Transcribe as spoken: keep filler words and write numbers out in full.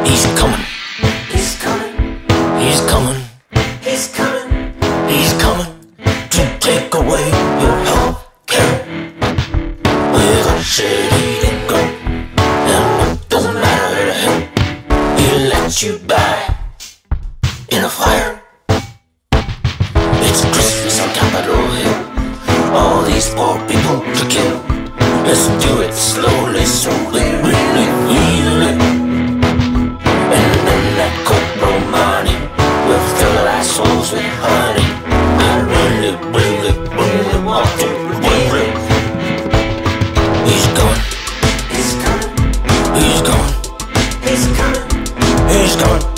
He's coming. He's coming. He's coming. He's coming. He's coming to take away your health care with a shit-eating gun. And it doesn't matter to him. He lets you die in a fire. It's Christmas on Capitol Hill. All these poor people to kill. Let's do it slowly so they really feel it. And then that corporal money will fill their assholes with honey. I really, really, really want to believe it. He's coming. He's coming. He's coming. He's coming. He's coming.